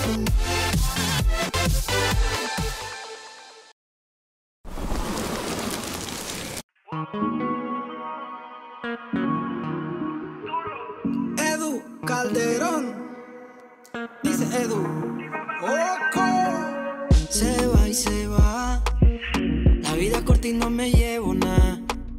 Edu Calderón, dice Edu. Oco. Se va y se va, la vida corta y no me llevo nada.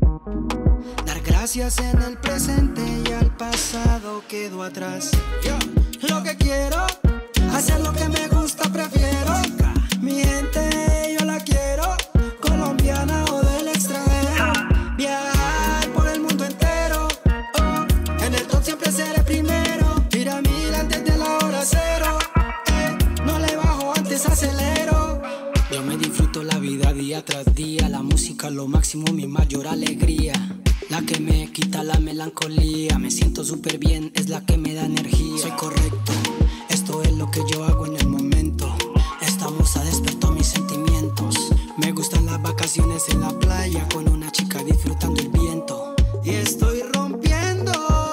Dar gracias en el presente y al pasado quedo atrás. Lo que quiero, hacer lo que me gusta, prefiero. Mi gente yo la quiero, colombiana o del extranjero. Viajar por el mundo entero, en el top siempre seré primero. Mira mil antes de la hora cero, no le bajo, antes acelero. Yo me disfruto la vida día tras día, la música lo máximo, mi mayor alegría. La que me quita la melancolía, me siento súper bien, es la que me da energía. Soy correcto, esto es lo que yo hago en el momento. Esta musa despertó mis sentimientos. Me gustan las vacaciones en la playa, con una chica disfrutando el viento. Y estoy rompiendo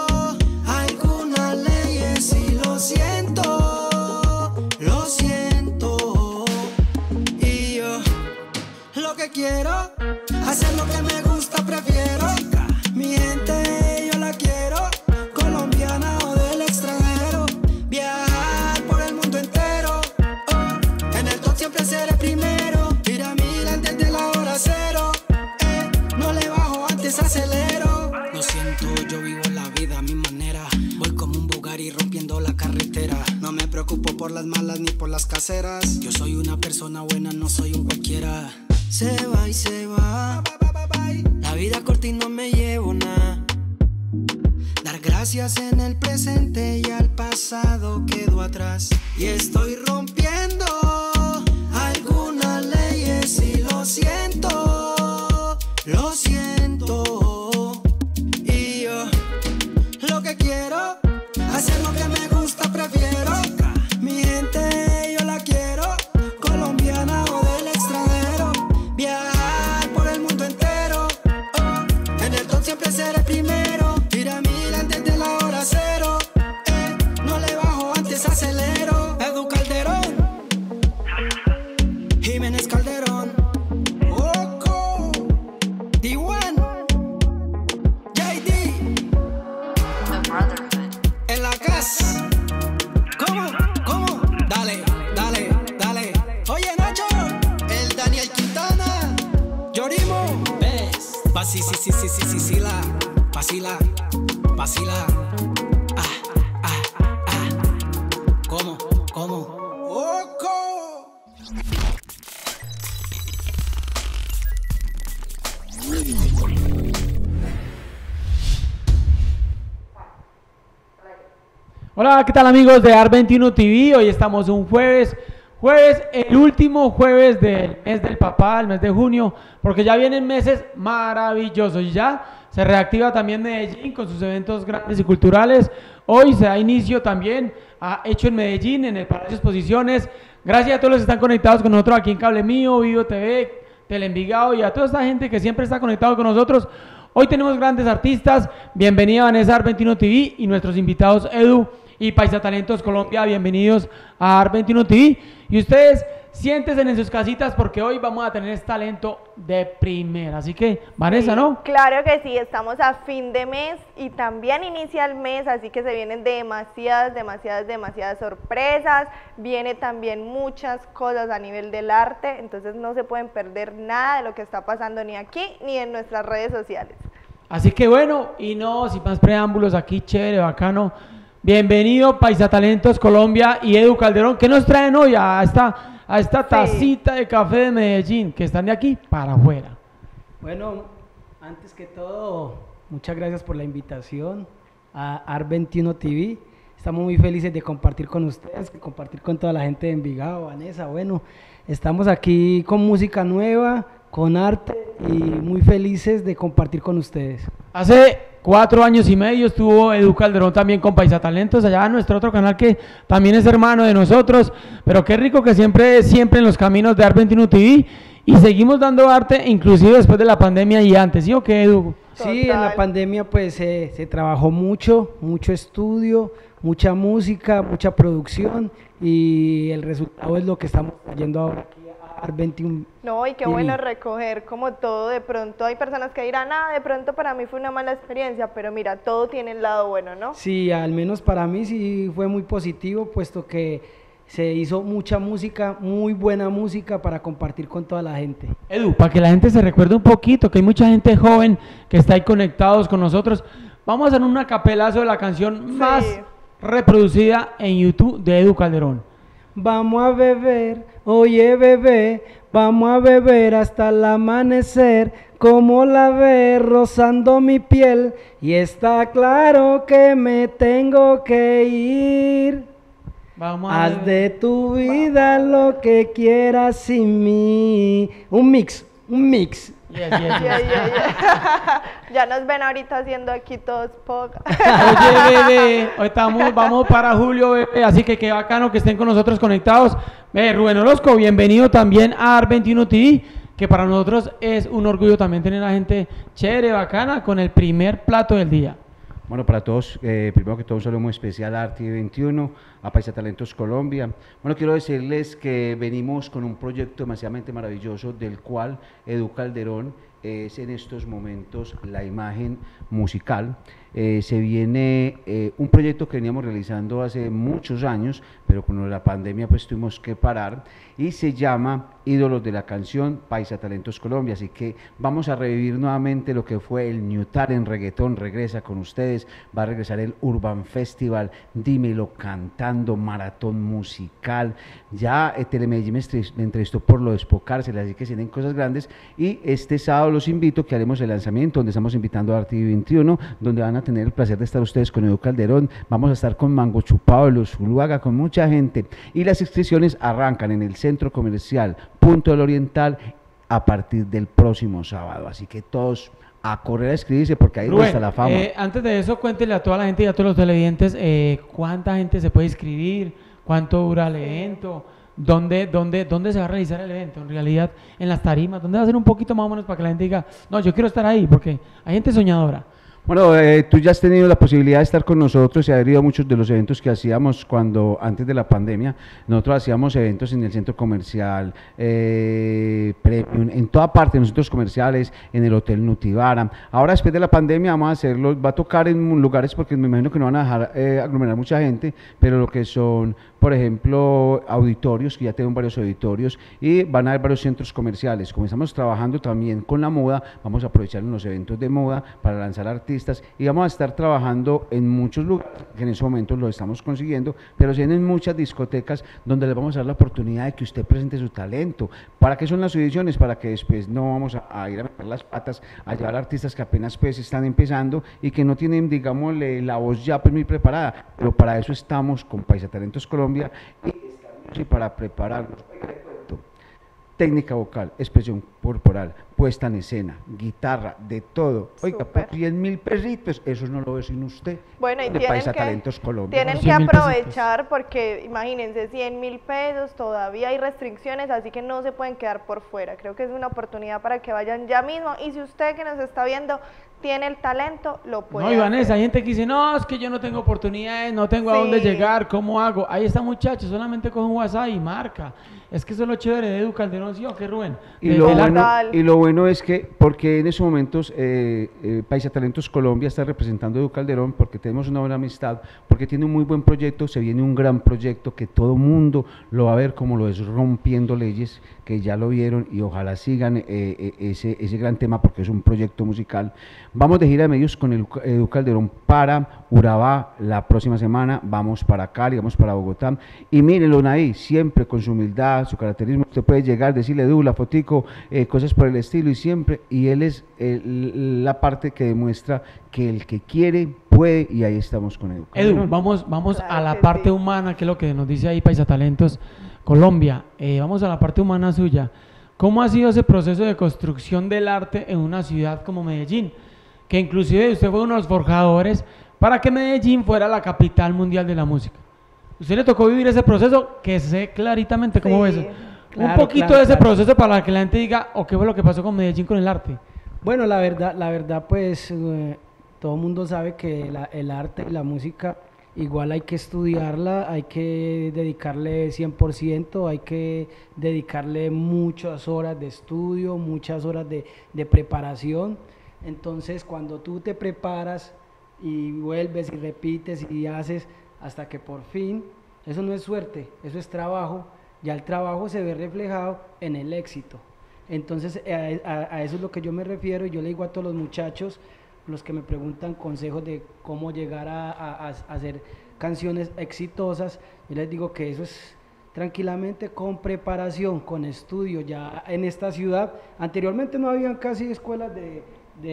algunas leyes y lo siento, lo siento. Y yo lo que quiero, hacer lo que me gusta, prefiero. Mi gente yo la quiero, colombiana o del extranjero. Viajar por el mundo entero, en el top siempre seré primero. Mira mil antes de la hora cero, no le bajo, antes acelero. Lo siento, yo vivo la vida a mi manera. Voy como un Bugatti rompiendo la carretera. No me preocupo por las malas ni por las caseras. Yo soy una persona buena, no soy un cualquiera. Se va y se va, la vida corta y no me llevo nada. Dar gracias en el presente y al pasado quedo atrás. Y estoy rompiendo algunas leyes y lo siento, lo siento. Y yo lo que quiero, hacer lo que me gusta, prefiero. Mi gente yo la quiero, colombiana o del extranjero. Viajar por el mundo entero, en el top siempre seré primero. Mira mil antes de la hora cero, no le bajo, antes acelero. Edu Calderón, Jiménez Calderón, Oco, D1, JD, en la casa. ¿Cómo? Dale. Oye Nacho, el Daniel Quintana, Yorimo, ves, vacila. ¿Cómo? Oco. Hola, ¿qué tal amigos de AR21 TV? Hoy estamos un jueves, el último jueves del mes del papá, el mes de junio, porque ya vienen meses maravillosos y ya se reactiva también Medellín con sus eventos grandes y culturales. Hoy se da inicio también a Hecho en Medellín, en el Palacio de Exposiciones. Gracias a todos los que están conectados con nosotros aquí en Cable Mío, Vivo TV, Teleenvigado y a toda esta gente que siempre está conectado con nosotros. Hoy tenemos grandes artistas. Bienvenida Vanessa AR21 TV y nuestros invitados Edu y Paisa Talentos Colombia. Bienvenidos a AR21 TV. Y ustedes siéntense en sus casitas porque hoy vamos a tener talento de primera. Así que, Vanessa, sí, ¿no? Claro que sí, estamos a fin de mes y también inicia el mes, así que se vienen demasiadas sorpresas. Viene también muchas cosas a nivel del arte, entonces no se pueden perder nada de lo que está pasando ni aquí ni en nuestras redes sociales. Así que bueno, y no, sin más preámbulos, aquí chévere, bacano. Bienvenido Paisa Talentos Colombia y Edu Calderón. ¿Qué nos traen hoy a esta tacita de café de Medellín, que están de aquí para afuera? Bueno, antes que todo, muchas gracias por la invitación a AR21 TV. Estamos muy felices de compartir con ustedes, de compartir con toda la gente de Envigado, Vanessa. Bueno, estamos aquí con música nueva, con arte y muy felices de compartir con ustedes. Hace 4 años y medio estuvo Edu Calderón también con Paisa Talentos, allá en nuestro otro canal que también es hermano de nosotros, pero qué rico que siempre en los caminos de AR21 TV y seguimos dando arte inclusive después de la pandemia y antes, ¿sí o qué, Edu? Sí, en la pandemia pues se trabajó mucho estudio, mucha música, mucha producción y el resultado es lo que estamos trayendo ahora aquí a AR 21. No, y qué TV. bueno recoger como todo, de pronto hay personas que dirán, ah, de pronto para mí fue una mala experiencia, pero mira, todo tiene el lado bueno, ¿no? Sí, al menos para mí sí fue muy positivo, puesto que se hizo mucha música, muy buena música para compartir con toda la gente. Edu, para que la gente se recuerde un poquito, que hay mucha gente joven que está ahí conectados con nosotros, vamos a hacer un acapelazo de la canción más reproducida en YouTube de Edu Calderón. Vamos a beber, oye bebé, vamos a beber hasta el amanecer, como la ves rozando mi piel, y está claro que me tengo que ir. Vamos a Haz de tu vida lo que quieras sin mí. Un mix. Yes, yes, yes. Ya nos ven ahorita haciendo aquí todos pop. Oye, bebé, hoy vamos para julio, bebé, así que qué bacano que estén con nosotros conectados. Rubén Orozco, bienvenido también a AR21 TV, que para nosotros es un orgullo también tener a gente chévere, bacana, con el primer plato del día. Bueno, para todos, primero que todo un saludo muy especial a ARTI21, a Paisa Talentos Colombia. Bueno, quiero decirles que venimos con un proyecto demasiadamente maravilloso del cual Edu Calderón es en estos momentos la imagen musical. Se viene un proyecto que veníamos realizando hace muchos años, pero con la pandemia pues tuvimos que parar, y se llama Ídolos de la Canción Paisa Talentos Colombia. Así que vamos a revivir nuevamente lo que fue el New Talent Reggaetón, regresa con ustedes, va a regresar el Urban Festival, Dímelo Cantando, maratón musical, ya Telemedellín me entrevistó por lo de Espocárcel, así que tienen cosas grandes, y este sábado los invito que haremos el lanzamiento, donde estamos invitando a ARTI21, donde van a tener el placer de estar ustedes con Edu Calderón, vamos a estar con Mango Chupado, Los Zuluaga, con mucha gente, y las inscripciones arrancan en el Centro Comercial Punto del Oriental a partir del próximo sábado, así que todos a correr a escribirse porque ahí Rubén, está la fama. Antes de eso, cuéntele a toda la gente y a todos los televidentes cuánta gente se puede inscribir, cuánto dura el evento, dónde se va a realizar el evento, en realidad, en las tarimas, dónde va a ser un poquito más o menos para que la gente diga, no, yo quiero estar ahí, porque hay gente soñadora. Bueno, tú ya has tenido la posibilidad de estar con nosotros y haber ido a muchos de los eventos que hacíamos antes de la pandemia. Nosotros hacíamos eventos en el centro comercial, Premium, en toda parte, en los centros comerciales, en el Hotel Nutibara. Ahora, después de la pandemia, vamos a hacerlo, va a tocar en lugares porque me imagino que no van a dejar aglomerar mucha gente, pero lo que son, por ejemplo, auditorios, que ya tenemos varios auditorios, y van a haber varios centros comerciales. Como estamos trabajando también con la moda, vamos a aprovechar en los eventos de moda para lanzar artistas, y vamos a estar trabajando en muchos lugares, que en ese momento lo estamos consiguiendo, pero sí en muchas discotecas donde les vamos a dar la oportunidad de que usted presente su talento. ¿Para qué son las audiciones? Para que después no vamos a ir a meter las patas, a llevar artistas que apenas pues están empezando y que no tienen, digamos, la voz ya pues muy preparada, pero para eso estamos con Paisa Talentos Colombia y para prepararnos. Técnica vocal, expresión corporal, puesta en escena, guitarra, de todo. Oiga, Súper. por 100.000 perritos, eso no lo ve sin usted. Bueno, y De Paisa Talentos Colombia. tienen que 100.000 aprovechar porque imagínense, 100.000 pesos, todavía hay restricciones, así que no se pueden quedar por fuera. Creo que es una oportunidad para que vayan ya mismo, y si usted que nos está viendo tiene el talento, lo puede No, y Vanessa, hacer. hay gente que dice, no, es que yo no tengo oportunidades, no tengo a dónde Sí. llegar, ¿cómo hago? Ahí está, muchachos, solamente coge un WhatsApp y marca. Es que eso es lo chévere de Edu Calderón, ¿sí o qué, Rubén? Y De- lo, de la- bueno, Total. y lo bueno es que, porque en esos momentos Paisa Talentos Colombia está representando a Edu Calderón, porque tenemos una buena amistad, porque tiene un muy buen proyecto, se viene un gran proyecto que todo mundo lo va a ver como lo es Rompiendo Leyes, que ya lo vieron, y ojalá sigan ese gran tema porque es un proyecto musical. Vamos de gira de medios con Edu Calderón para Urabá la próxima semana, vamos para Cali, vamos para Bogotá, y mírenlo ahí, siempre con su humildad, su caracterismo. Usted puede llegar, decirle, Edu, la fotico, cosas por el estilo, y él es la parte que demuestra que el que quiere puede, y ahí estamos con Edu Edu, Calderón. vamos Claro a la que parte sí. humana, que es lo que nos dice ahí Paisa Talentos Colombia. Vamos a la parte humana suya. ¿Cómo ha sido ese proceso de construcción del arte en una ciudad como Medellín? Que inclusive usted fue uno de los forjadores para que Medellín fuera la capital mundial de la música. ¿Usted le tocó vivir ese proceso? Que sé claritamente cómo Sí. es. Un Claro, poquito claro, de ese claro. proceso para que la gente diga, o qué fue lo que pasó con Medellín con el arte. Bueno, la verdad, pues todo el mundo sabe que el arte y la música igual hay que estudiarla, hay que dedicarle 100%, hay que dedicarle muchas horas de estudio, muchas horas de preparación. Entonces, cuando tú te preparas y vuelves y repites y haces hasta que por fin, eso no es suerte, eso es trabajo, ya el trabajo se ve reflejado en el éxito. Entonces, a eso es lo que yo me refiero, y yo le digo a todos los muchachos, los que me preguntan consejos de cómo llegar a hacer canciones exitosas, yo les digo que eso es tranquilamente con preparación, con estudio. Ya en esta ciudad, anteriormente no habían casi escuelas de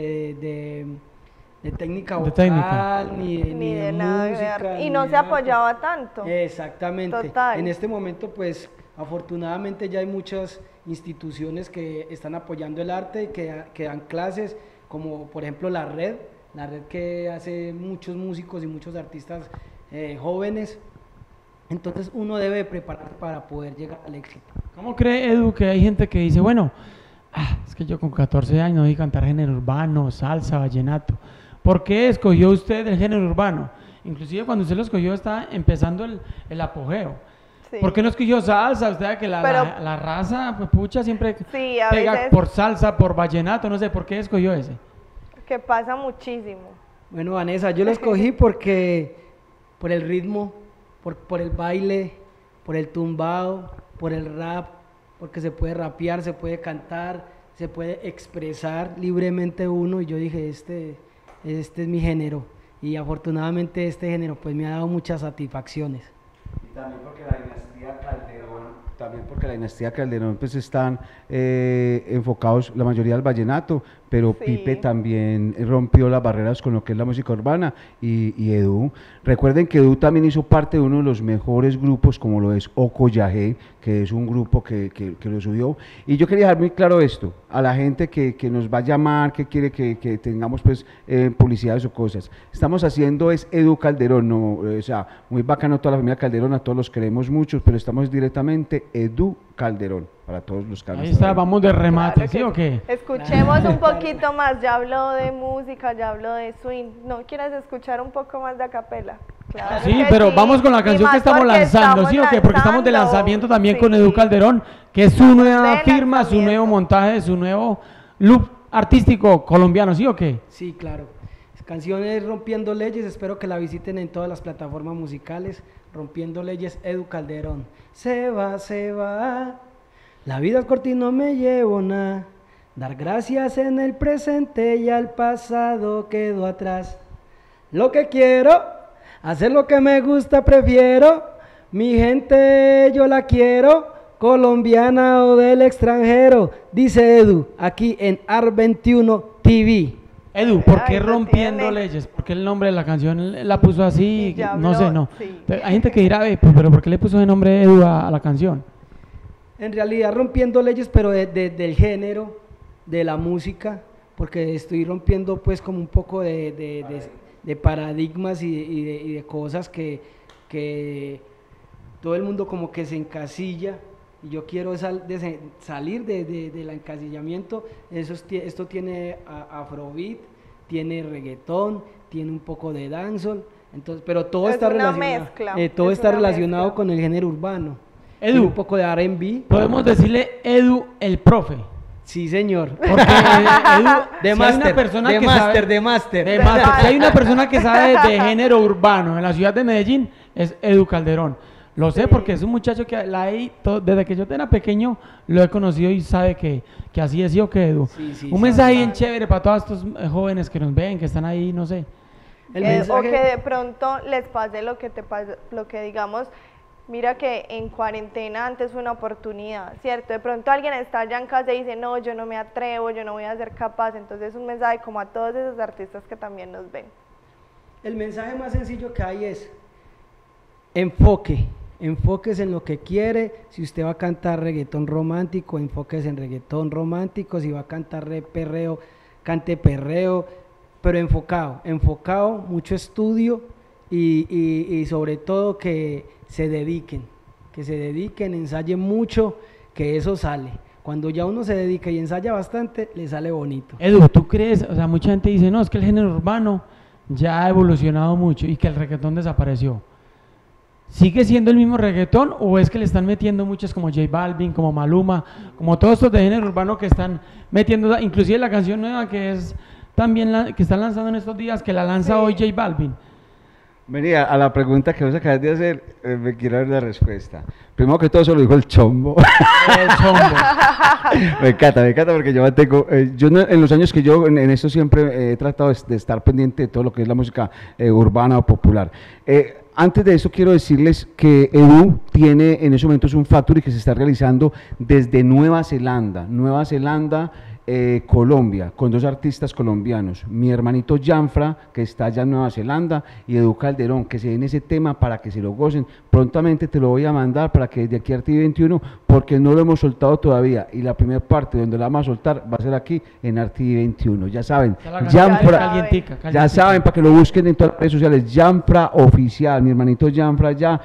técnica vocal, ni de nada de música, arte. Y ni no de se arte. apoyaba tanto. Exactamente. Total. En este momento, pues, afortunadamente ya hay muchas instituciones que están apoyando el arte y que dan clases, como por ejemplo la red que hace muchos músicos y muchos artistas jóvenes. Entonces uno debe prepararse para poder llegar al éxito. ¿Cómo cree Edu que hay gente que dice, bueno, es que yo con 14 años voy a cantar género urbano, salsa, vallenato? ¿Por qué escogió usted el género urbano? Inclusive cuando usted lo escogió estaba empezando el apogeo. Sí. ¿Por qué no escogió salsa? Usted sabe que la raza, pues pucha, siempre Sí, a pega veces- por salsa, por vallenato, no sé, ¿por qué escogió ese? Que pasa muchísimo. Bueno, Vanessa, yo lo escogí porque por el ritmo, por el baile, por el tumbado, por el rap, porque se puede rapear, se puede cantar, se puede expresar libremente uno, y yo dije, este es mi género, y afortunadamente este género pues me ha dado muchas satisfacciones. Y también porque la dinastía Calderón pues están enfocados la mayoría al vallenato, pero Sí. Pipe también rompió las barreras con lo que es la música urbana, y Edu. Recuerden que Edu también hizo parte de uno de los mejores grupos, como lo es Ocoyajé, que es un grupo que lo subió. Y yo quería dejar muy claro esto a la gente que nos va a llamar, que quiere que tengamos pues publicidades o cosas. Estamos haciendo es Edu Calderón, no, o sea, muy bacano toda la familia Calderón, a todos los queremos mucho, pero estamos directamente Edu Calderón, para todos los que han Ahí estado está, ahí. vamos de remate, Claro ¿sí que o qué? Escuchemos un poquito más, ya habló de música, ya habló de swing. ¿No quieres escuchar un poco más de acapela? Claro Sí, que pero sí. vamos con la Y canción más que estamos porque lanzando, ¿sí o qué? Porque estamos de lanzando, lanzamiento también sí. con Edu Calderón, que es su nueva de firma, su nuevo lanzamiento. montaje, su nuevo look artístico colombiano, ¿sí o qué? Sí, claro. Canciones Rompiendo Leyes, espero que la visiten en todas las plataformas musicales. Rompiendo Leyes, Edu Calderón. Se va, la vida es corta y no me llevo nada. Dar gracias en el presente y al pasado quedo atrás. Lo que quiero, hacer lo que me gusta, prefiero. Mi gente yo la quiero, colombiana o del extranjero, dice Edu, aquí en AR21 TV. Edu, ¿por qué Ay, lo rompiendo tiene. leyes? ¿Por qué el nombre de la canción él la puso así? Y ya No sé, habló, no. sí. Hay gente que dirá, pero ¿por qué le puso el nombre Edu a la canción? En realidad rompiendo leyes, pero del género, de la música, porque estoy rompiendo pues como un poco de paradigmas y de cosas que todo el mundo como que se encasilla, y yo quiero salir del encasillamiento. Esto tiene afrobeat, tiene reggaetón, tiene un poco de dancehall, entonces, pero todo Es está una relacionado, mezcla, todo es está una relacionado mezcla. con el género urbano. Edu. Tiene un poco de R&B. Podemos decirle Edu el profe. Sí, señor. Porque Edu, De si hay una máster, persona de que máster, sabe, de máster. de máster. Si hay una persona que sabe de género urbano en la ciudad de Medellín, es Edu Calderón. Lo sé porque es un muchacho que desde que yo era pequeño lo he conocido y sabe que así es, ¿sí o qué, Edu? Sí, sí, Un mensaje bien sabe. chévere para todos estos jóvenes que nos ven, que están ahí, no sé. El O mensaje, que de pronto les pase lo que te pasa, lo que digamos, mira que en cuarentena antes fue una oportunidad, ¿cierto? De pronto alguien está allá en casa y dice, no, yo no me atrevo, yo no voy a ser capaz. Entonces un mensaje como a todos esos artistas que también nos ven. el mensaje más sencillo que hay es enfóquese en lo que quiere. Si usted va a cantar reggaetón romántico, enfóquese en reggaetón romántico. Si va a cantar perreo, cante perreo, pero enfocado, mucho estudio y sobre todo que se dediquen, ensayen mucho, que eso sale. Cuando ya uno se dedica y ensaya bastante, le sale bonito. Edu, ¿tú crees? O sea, mucha gente dice, no, es que el género urbano ya ha evolucionado mucho y que el reggaetón desapareció. ¿Sigue siendo el mismo reggaetón o es que le están metiendo muchas como J Balvin, como Maluma, como todos estos de género urbano que están metiendo, inclusive la canción nueva que es también que están lanzando en estos días, que la lanza hoy J Balvin? Venía a la pregunta que vos acabas de hacer, me quiero dar la respuesta. Primero que todo, eso lo dijo el Chombo. El Chombo. Me encanta porque yo mantengo, en los años que yo en esto siempre he tratado de estar pendiente de todo lo que es la música urbana o popular. Antes de eso quiero decirles que Edu tiene en esos momentos un factory que se está realizando desde Nueva Zelanda, Colombia, con 2 artistas colombianos, mi hermanito Janfra, que está allá en Nueva Zelanda, y Edu Calderón, que se den ese tema para que se lo gocen. Prontamente te lo voy a mandar para que desde aquí a RTV 21, porque no lo hemos soltado todavía, y la primera parte donde la vamos a soltar va a ser aquí en RTV 21. Ya saben, Janfra, ya saben, para que lo busquen en todas las redes sociales, Janfra Oficial, mi hermanito Janfra ya,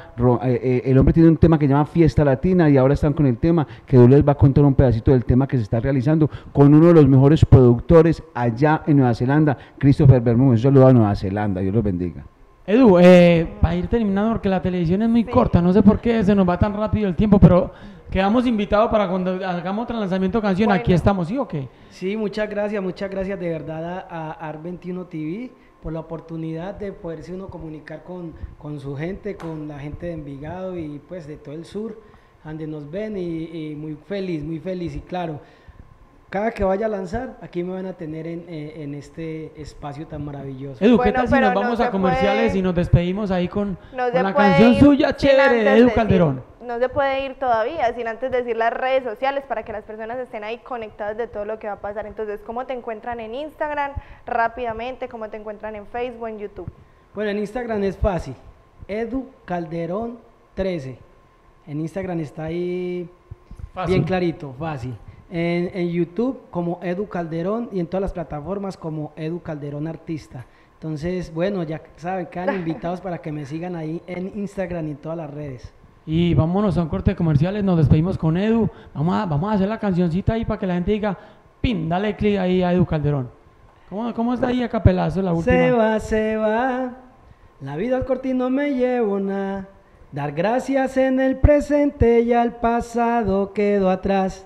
el hombre tiene un tema que se llama Fiesta Latina, y ahora están con el tema, que Edu les va a contar un pedacito del tema que se está realizando con uno de los mejores productores allá en Nueva Zelanda, Christopher Bermúdez. Un saludo a Nueva Zelanda, Dios los bendiga. Edu, para ir terminando, porque la televisión es muy corta, no sé por qué se nos va tan rápido el tiempo, pero quedamos invitados para cuando hagamos otro lanzamiento de canción, aquí estamos, ¿sí o qué? Sí, muchas gracias de verdad a AR21 TV por la oportunidad de poderse uno comunicar con su gente, con la gente de Envigado y pues de todo el sur, donde nos ven y muy feliz y claro, cada que vaya a lanzar, aquí me van a tener en este espacio tan maravilloso. Edu, ¿qué tal si nos vamos a comerciales y nos despedimos ahí con la canción suya chévere de Edu Calderón? No se puede ir todavía sin antes decir las redes sociales para que las personas estén ahí conectadas de todo lo que va a pasar. Entonces, ¿cómo te encuentran en Instagram? Rápidamente, ¿cómo te encuentran en Facebook, en YouTube? Bueno, en Instagram es fácil, Edu Calderón 13. En Instagram está ahí bien clarito, fácil. En YouTube como Edu Calderón y en todas las plataformas como Edu Calderón Artista. Entonces, bueno, ya saben, quedan invitados para que me sigan ahí en Instagram y en todas las redes. Y vámonos a un corte de comerciales, nos despedimos con Edu. Vamos a hacer la cancioncita ahí para que la gente diga, pin, dale clic ahí a Edu Calderón. ¿Cómo está ahí a capelazo la última? Se va, la vida al cortín no me llevo nada. Dar gracias en el presente y al pasado quedo atrás.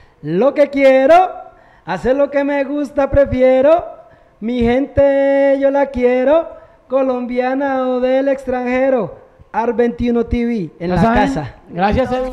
Lo que quiero, hacer lo que me gusta, prefiero. Mi gente yo la quiero, colombiana o del extranjero. AR21 TV en la casa. Gracias, Edu.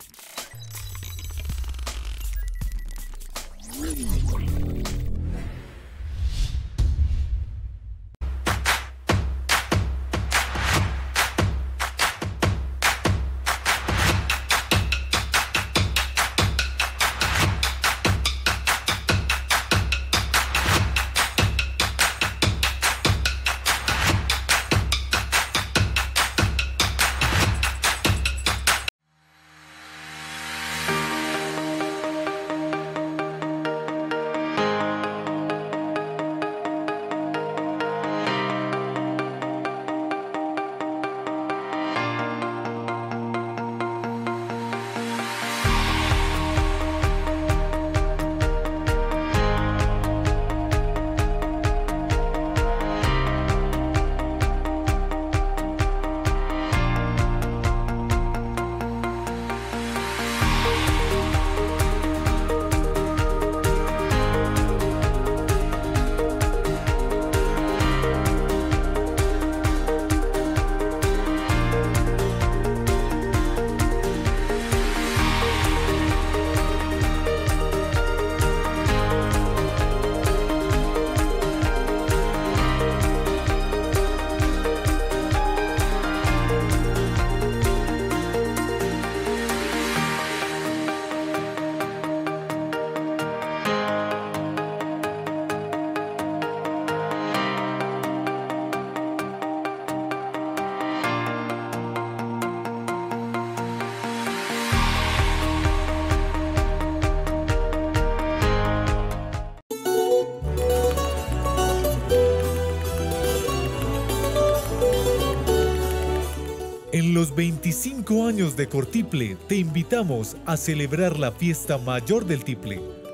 En los 25 años de Cortiple te invitamos a celebrar la fiesta mayor del tiple.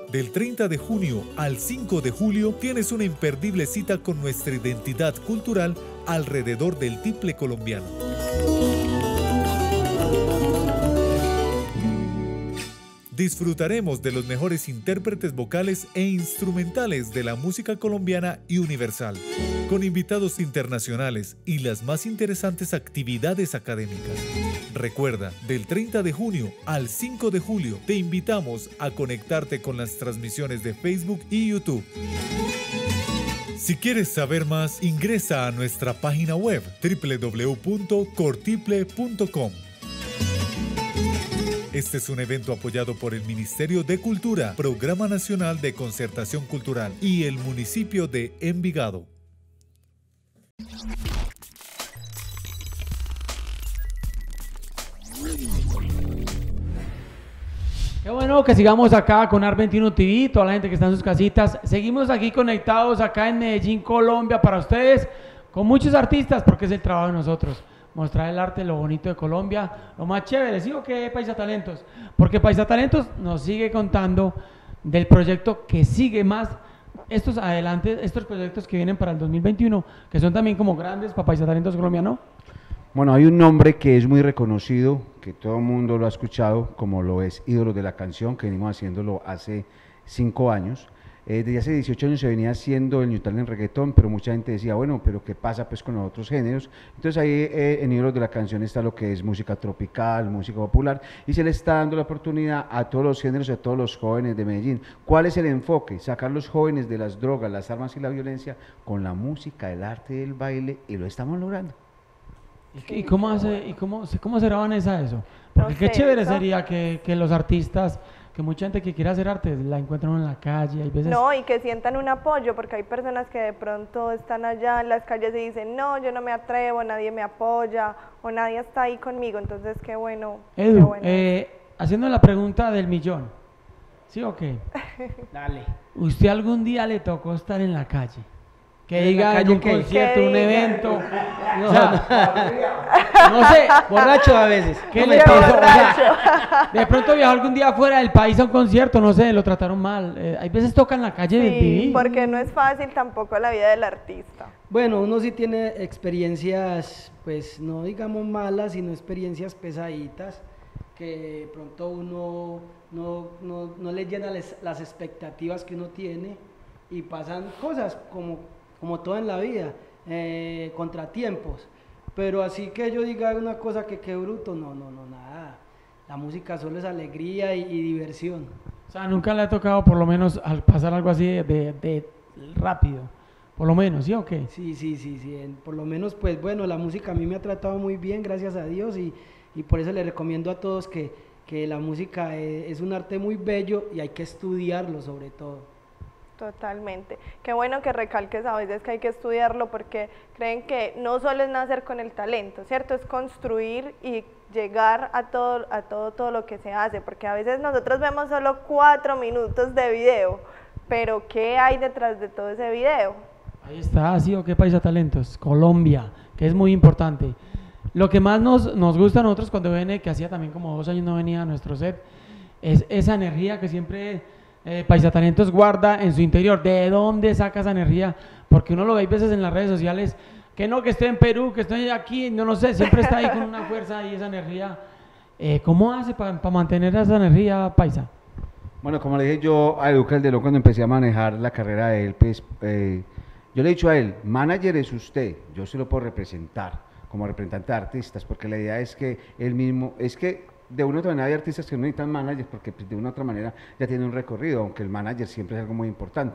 Del 30 de junio al 5 de julio tienes una imperdible cita con nuestra identidad cultural alrededor del tiple colombiano. Disfrutaremos de los mejores intérpretes vocales e instrumentales de la música colombiana y universal, con invitados internacionales y las más interesantes actividades académicas. Recuerda, del 30 de junio al 5 de julio te invitamos a conectarte con las transmisiones de Facebook y YouTube. Si quieres saber más, ingresa a nuestra página web www.cortiple.com. Este es un evento apoyado por el Ministerio de Cultura, Programa Nacional de Concertación Cultural y el municipio de Envigado. Qué bueno que sigamos acá con AR21 TV, toda la gente que está en sus casitas. Seguimos aquí conectados acá en Medellín, Colombia, para ustedes, con muchos artistas, porque es el trabajo de nosotros. Mostrar el arte, lo bonito de Colombia, lo más chévere, ¿sí o qué, Paisa Talentos? Porque Paisa Talentos nos sigue contando del proyecto que sigue más, estos proyectos que vienen para el 2021, que son también como grandes para Paisa Talentos Colombia, ¿no? Bueno, hay un nombre que es muy reconocido, que todo el mundo lo ha escuchado, como lo es Ídolos de la Canción, que venimos haciéndolo hace 5 años. Desde hace 18 años se venía haciendo el New Talent reggaetón, pero mucha gente decía, bueno, pero ¿qué pasa pues con los otros géneros? Entonces ahí en Ídolos de la Canción está lo que es música tropical, música popular, y se le está dando la oportunidad a todos los géneros, a todos los jóvenes de Medellín. ¿Cuál es el enfoque? Sacar los jóvenes de las drogas, las armas y la violencia con la música, el arte y el baile, y lo estamos logrando. ¿Y cómo será, Vanessa, eso? Porque No qué sé, chévere eso. sería que los artistas, que mucha gente que quiera hacer arte, la encuentran en la calle, hay veces... No, y que sientan un apoyo, porque hay personas que de pronto están allá en las calles y dicen, no, yo no me atrevo, nadie me apoya, o nadie está ahí conmigo, entonces qué bueno. qué Edu, bueno. haciendo la pregunta del millón, ¿sí o qué? Dale. ¿Usted algún día le tocó estar en la calle? Que ¿En la diga en calle un qué? concierto, Que un diga. evento, No, o sea, no sé, borracho a veces. ¿qué No le me pasó? pasa. O sea, de pronto viajó algún día fuera del país a un concierto, no sé, lo trataron mal. Hay veces toca en la calle Sí, vivir. porque no es fácil tampoco la vida del artista. Bueno, uno sí tiene experiencias, pues no digamos malas, sino experiencias pesaditas, que de pronto uno no le llena las expectativas que uno tiene y pasan cosas como todo en la vida, contratiempos. Pero así que yo diga una cosa que qué bruto, no, nada. La música solo es alegría y diversión. O sea, nunca le ha tocado por lo menos al pasar algo así de rápido, por lo menos, ¿sí o qué? Sí, por lo menos pues bueno, la música a mí me ha tratado muy bien, gracias a Dios, y por eso le recomiendo a todos que la música es un arte muy bello y hay que estudiarlo sobre todo. Totalmente. Qué bueno que recalques a veces que hay que estudiarlo porque creen que no solo es nacer con el talento, ¿cierto? Es construir y llegar a todo lo que se hace, porque a veces nosotros vemos solo 4 minutos de video, pero ¿qué hay detrás de todo ese video? Ahí está, ¿sí o qué, Paisa Talentos? Colombia, que es muy importante. Lo que más nos gusta a nosotros cuando viene, que hacía también como 2 años no venía a nuestro set, es esa energía que siempre Paisa Talentos guarda en su interior. ¿De dónde saca esa energía? Porque uno lo ve a veces en las redes sociales, que no, que esté en Perú, que estoy aquí, no sé, siempre está ahí con una fuerza y esa energía. ¿Cómo hace para mantener esa energía, Paisa? Bueno, como le dije yo a Edu Calderón cuando empecé a manejar la carrera de él, pues yo le he dicho a él, manager es usted, yo se lo puedo representar como representante de artistas, porque la idea es que él mismo, es que de una u otra manera hay artistas que no necesitan managers porque pues, de una u otra manera ya tienen un recorrido, aunque el manager siempre es algo muy importante.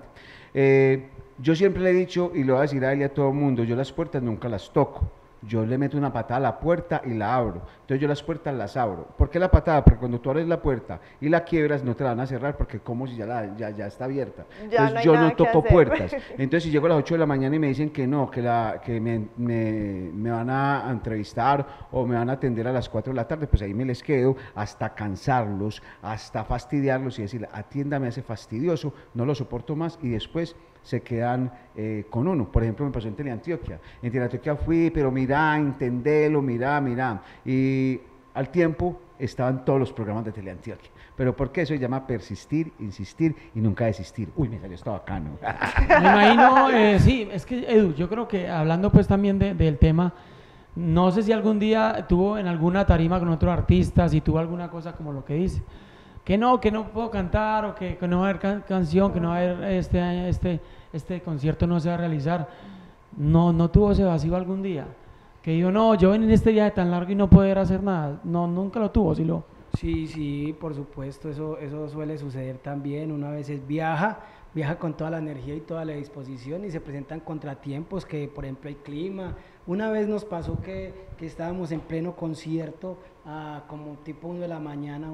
Yo siempre le he dicho, y lo voy a decir a él y a todo el mundo, yo las puertas nunca las toco. Yo le meto una patada a la puerta y la abro. Entonces yo las puertas las abro. ¿Por qué la patada? Porque cuando tú abres la puerta y la quiebras no te la van a cerrar porque como si ya está abierta. Ya Entonces no hay yo nada no que toco hacer. puertas. Entonces si llego a las 8 de la mañana y me dicen que no, que me van a entrevistar o me van a atender a las 4 de la tarde, pues ahí me les quedo hasta cansarlos, hasta fastidiarlos y decirle, atiéndame a ese fastidioso, no lo soporto más y después se quedan con uno. Por ejemplo, me pasó en Teleantioquia. En Teleantioquia fui, pero mira, entendelo, mira. Y al tiempo estaban todos los programas de Teleantioquia. Pero ¿por qué? Eso se llama persistir, insistir y nunca desistir. Uy, me salió esto bacano. Me imagino, sí, es que Edu, yo creo que hablando pues también del tema, no sé si algún día tuvo en alguna tarima con otros artistas y tuvo alguna cosa como lo que dice, que no puedo cantar o que no va a haber canción, que no va a haber este concierto no se va a realizar. No tuvo ese vacío algún día, que dijo, no, yo venir este viaje tan largo y no poder hacer nada. No, nunca lo tuvo, ¿sí lo? Sí, por supuesto, eso suele suceder también. Uno a veces viaja con toda la energía y toda la disposición y se presentan contratiempos, que por ejemplo hay clima. Una vez nos pasó que estábamos en pleno concierto, como tipo 1 de la mañana,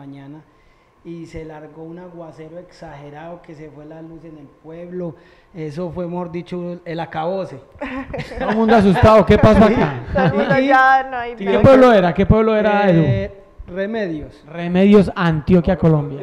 y se largó un aguacero exagerado que se fue la luz en el pueblo. Eso fue, mejor dicho, el acabose. Todo el mundo asustado, ¿qué pasó acá? Todo el mundo ya no hay ¿Qué pueblo era? ¿Qué pueblo era, Edu? Remedios. Remedios, Antioquia, Colombia.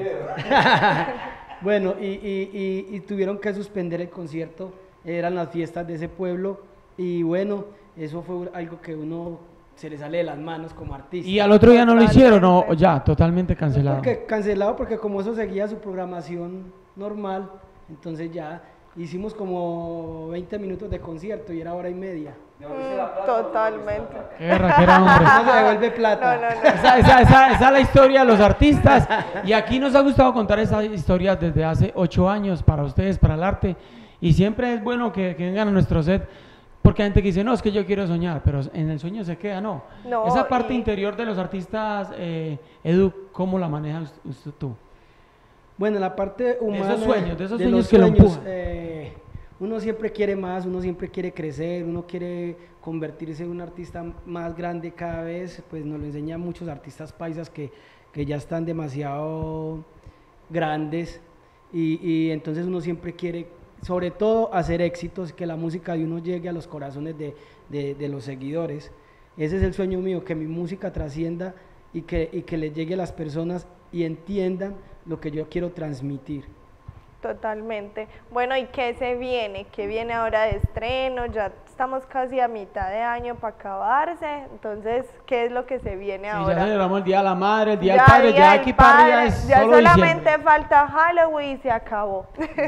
Bueno, y tuvieron que suspender el concierto, eran las fiestas de ese pueblo, y bueno, eso fue algo que uno se le sale de las manos como artista. ¿Y al otro día no lo hicieron o ya, totalmente cancelado? Cancelado porque como eso seguía su programación normal, entonces ya hicimos como 20 minutos de concierto y era hora y media. Totalmente. Qué berraquera, hombre. No se devuelve plata. No. Esa es la historia de los artistas y aquí nos ha gustado contar esa historia desde hace 8 años para ustedes, para el arte, y siempre es bueno que vengan a nuestro set porque hay gente que dice, no, es que yo quiero soñar, pero en el sueño se queda, no. Esa parte interior de los artistas, Edu, ¿cómo la manejas tú? Bueno, la parte humana de esos sueños que lo empujan. Uno siempre quiere más, uno siempre quiere crecer, uno quiere convertirse en un artista más grande cada vez, pues nos lo enseñan muchos artistas paisas que ya están demasiado grandes y entonces uno siempre quiere, sobre todo, hacer éxitos, que la música de uno llegue a los corazones de los seguidores. Ese es el sueño mío, que mi música trascienda y que le llegue a las personas y entiendan lo que yo quiero transmitir. Totalmente. Bueno, ¿y qué se viene? ¿Qué viene ahora de estreno? Ya estamos casi a mitad de año para acabarse, entonces, ¿qué es lo que se viene ahora? Ya celebramos el Día de la Madre, el Día del Padre, ya aquí para arriba es ya solo solamente diciembre. falta Halloween y se acabó.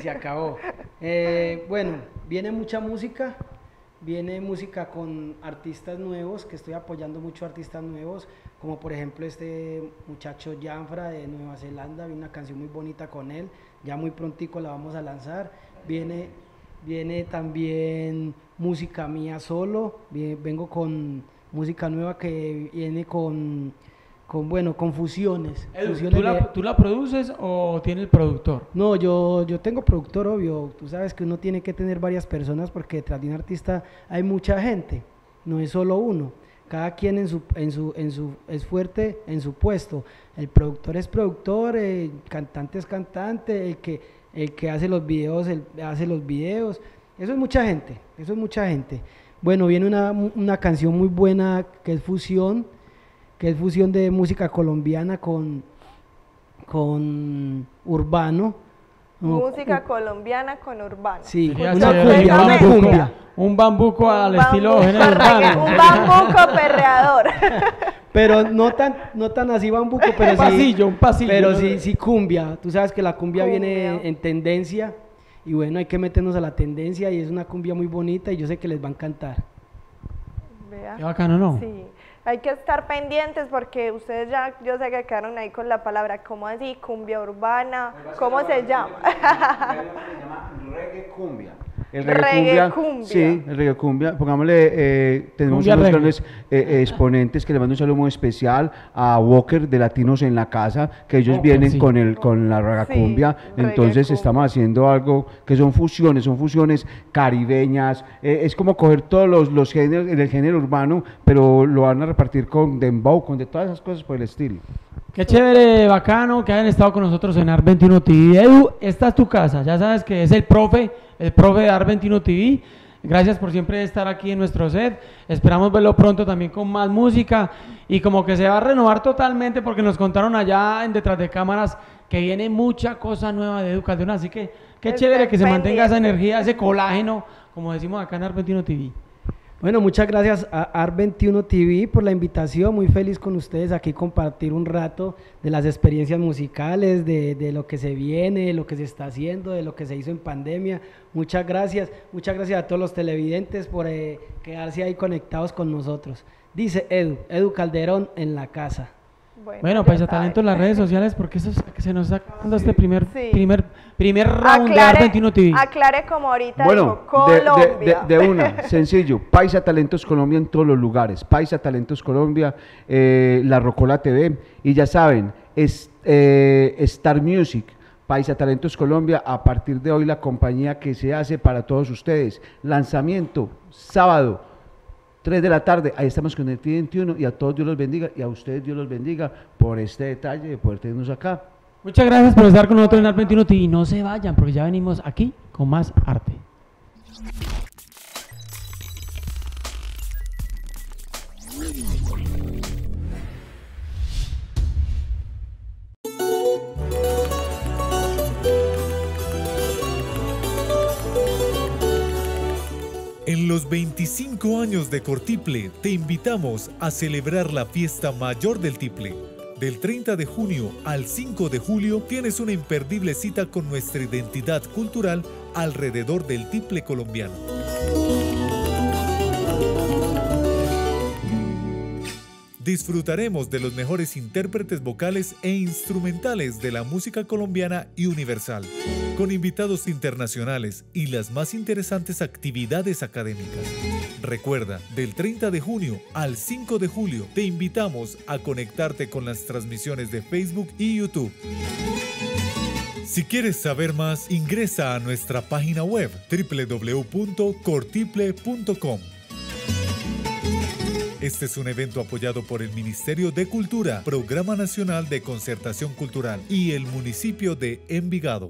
Bueno, viene mucha música, viene música con artistas nuevos, que estoy apoyando mucho artistas nuevos, como por ejemplo este muchacho Janfra de Nueva Zelanda, viene una canción muy bonita con él, ya muy prontico la vamos a lanzar. Viene también música mía solo, vengo con música nueva que viene con fusiones. ¿Tú la produces o tiene el productor? No, yo tengo productor, obvio. Tú sabes que uno tiene que tener varias personas porque detrás de un artista hay mucha gente, no es solo uno. Cada quien es fuerte en su puesto. El productor es productor, el cantante es cantante, el que hace los videos, hace los videos. Eso es mucha gente. Bueno, viene una canción muy buena que es fusión de música colombiana con urbano. Música colombiana con urbano. Sí, una cumbia. Un bambuco al estilo género urbano. Un bambuco perreador. Pero no tan así bambuco, pero un pasillo. Pero sí cumbia. Tú sabes que la cumbia viene en tendencia y bueno, hay que meternos a la tendencia y es una cumbia muy bonita y yo sé que les va a encantar. Vea. Qué bacano, ¿no? Sí. Hay que estar pendientes porque ustedes ya, yo sé que quedaron ahí con la palabra, ¿cómo así? Cumbia urbana, ¿cómo se llama? Se llama reggae cumbia. El reggae cumbia. Sí, el reggae cumbia. Pongámosle, tenemos unos grandes exponentes que le mando un saludo muy especial a Walker de Latinos en la Casa, que ellos vienen con la reggae cumbia. Entonces estamos haciendo algo que son fusiones caribeñas. Es como coger todos los géneros del género urbano, pero lo van a repartir con dembow, con de todas esas cosas por el estilo. Qué chévere, bacano que hayan estado con nosotros en Art 21 TV. Edu, esta es tu casa, ya sabes que es el profe de Art 21 TV. Gracias por siempre estar aquí en nuestro set. Esperamos verlo pronto también con más música y como que se va a renovar totalmente porque nos contaron allá en detrás de cámaras que viene mucha cosa nueva de educación. Así que qué chévere que se mantenga esa energía, ese colágeno, como decimos acá en Art 21 TV. Bueno, muchas gracias a AR21 TV por la invitación, muy feliz con ustedes aquí compartir un rato de las experiencias musicales, de lo que se viene, de lo que se está haciendo, de lo que se hizo en pandemia. Muchas gracias a todos los televidentes por quedarse ahí conectados con nosotros. Dice Edu Calderón en la casa. Bueno, ya Paisa saben. Talento en las redes sociales, porque eso se nos está acabando este primer round Aclare, de AR21 TV. aclare como ahorita Bueno, dijo, Colombia. de una, sencillo, Paisa Talentos Colombia en todos los lugares, Paisa Talentos Colombia, La Rocola TV, y ya saben, Star Music, Paisa Talentos Colombia, a partir de hoy la compañía que se hace para todos ustedes, lanzamiento, sábado, 3 de la tarde, ahí estamos con el T21 y a todos Dios los bendiga y a ustedes Dios los bendiga por este detalle de poder tenernos acá. Muchas gracias por estar con nosotros en AR21 TV. No se vayan, porque ya venimos aquí con más arte. En los 25 años de Cortiple te invitamos a celebrar la fiesta mayor del Tiple. Del 30 de junio al 5 de julio tienes una imperdible cita con nuestra identidad cultural alrededor del Tiple colombiano. Disfrutaremos de los mejores intérpretes vocales e instrumentales de la música colombiana y universal, con invitados internacionales y las más interesantes actividades académicas. Recuerda, del 30 de junio al 5 de julio te invitamos a conectarte con las transmisiones de Facebook y YouTube. Si quieres saber más, ingresa a nuestra página web www.cortiple.com. Este es un evento apoyado por el Ministerio de Cultura, Programa Nacional de Concertación Cultural y el municipio de Envigado.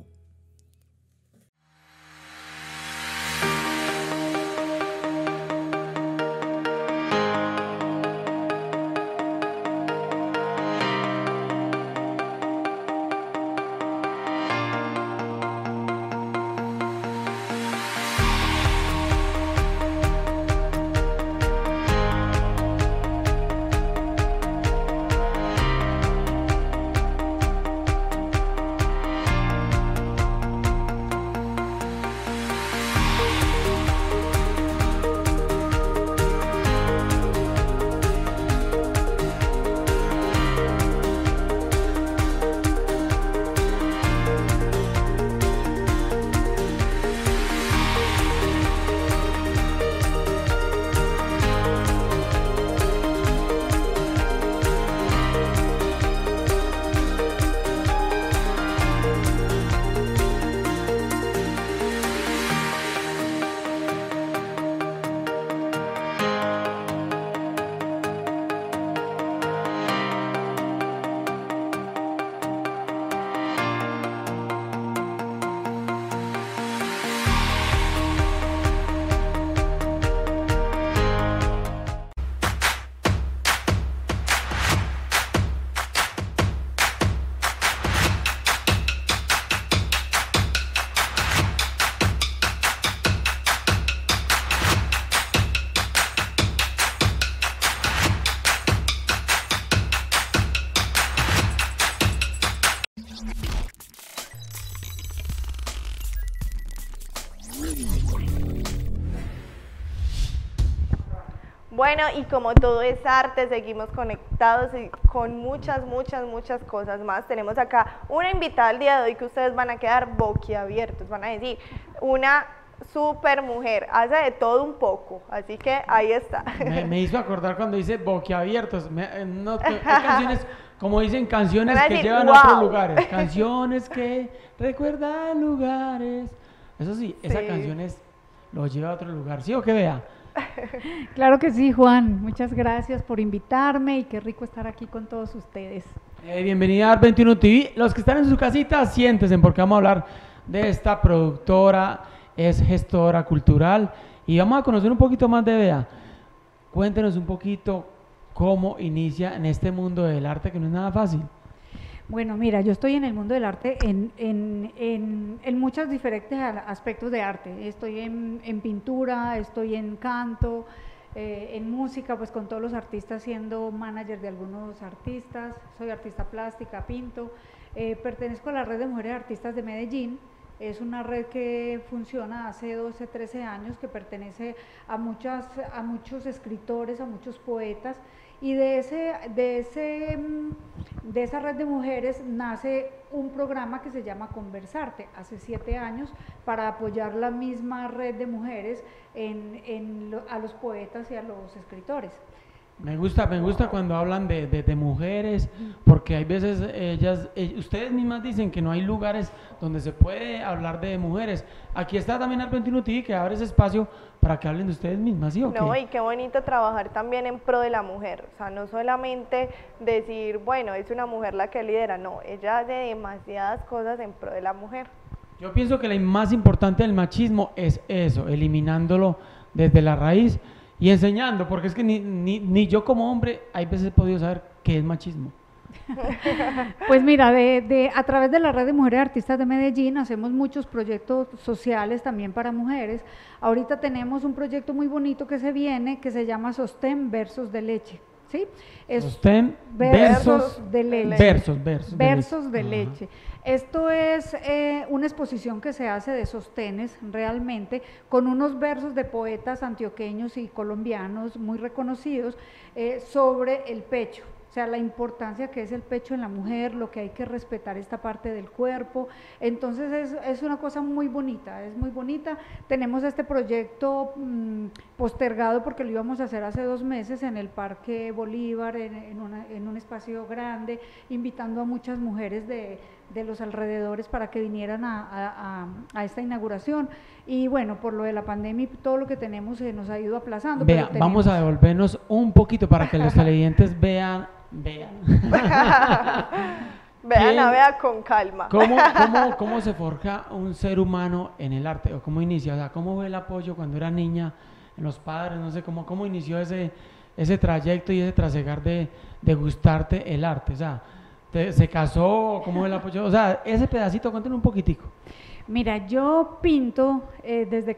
Bueno, y como todo es arte, seguimos conectados y con muchas cosas más. Tenemos acá una invitada al día de hoy que ustedes van a quedar boquiabiertos, van a decir, una super mujer, hace de todo un poco, así que ahí está. Me hizo acordar cuando dice boquiabiertos. Hay canciones, como dicen, canciones que llevan a otros lugares, canciones que recuerdan lugares. Eso sí, esa canción lo lleva a otro lugar, ¿sí o qué, Vea? Claro que sí, Juan. Muchas gracias por invitarme y qué rico estar aquí con todos ustedes. Bienvenida a AR21 TV. Los que están en su casita, siéntense porque vamos a hablar de esta productora, es gestora cultural y vamos a conocer un poquito más de Bea. Cuéntenos un poquito cómo inicia en este mundo del arte que no es nada fácil. Bueno, mira, yo estoy en el mundo del arte en muchos diferentes aspectos de arte. Estoy en pintura, estoy en canto, en música, pues con todos los artistas, siendo manager de algunos artistas, soy artista plástica, pinto, pertenezco a la Red de Mujeres Artistas de Medellín. Es una red que funciona hace 12, 13 años, que pertenece a muchos escritores, a muchos poetas, y de esa red de mujeres nace un programa que se llama Conversarte, hace 7 años, para apoyar la misma red de mujeres a los poetas y a los escritores. Me gusta cuando hablan de mujeres, porque hay veces ustedes mismas dicen que no hay lugares donde se puede hablar de mujeres. Aquí está también Ar21 TV, que abre ese espacio para que hablen de ustedes mismas, ¿sí o qué? No, y qué bonito trabajar también en pro de la mujer, o sea, no solamente decir, bueno, es una mujer la que lidera, no, ella hace demasiadas cosas en pro de la mujer. Yo pienso que lo más importante del machismo es eso, eliminándolo desde la raíz y enseñando, porque es que ni yo como hombre hay veces he podido saber qué es machismo. Pues mira, a través de la Red de Mujeres Artistas de Medellín hacemos muchos proyectos sociales también para mujeres. Ahorita tenemos un proyecto muy bonito que se viene, que se llama Sostén Versos de Leche. ¿Sí? Sostén versos de leche. Versos de leche. Esto es una exposición que se hace de sostenes realmente, con unos versos de poetas antioqueños y colombianos muy reconocidos sobre el pecho. O sea, la importancia que es el pecho en la mujer, lo que hay que respetar esta parte del cuerpo. Entonces es una cosa muy bonita, es muy bonita. Tenemos este proyecto postergado porque lo íbamos a hacer hace 2 meses en el Parque Bolívar, en un espacio grande, invitando a muchas mujeres de los alrededores para que vinieran a esta inauguración. Y bueno, por lo de la pandemia y todo lo que tenemos nos ha ido aplazando. Vea, vamos a devolvernos un poquito para que los televidentes vean. Vea con calma. ¿Cómo se forja un ser humano en el arte? ¿O cómo inicia? O sea, ¿cómo fue el apoyo cuando era niña en los padres? No sé, ¿cómo inició ese trayecto y ese trasegar de gustarte el arte? O sea, ¿se casó? ¿Cómo fue el apoyo? O sea, ese pedacito, cuéntenos un poquitico. Mira, yo pinto desde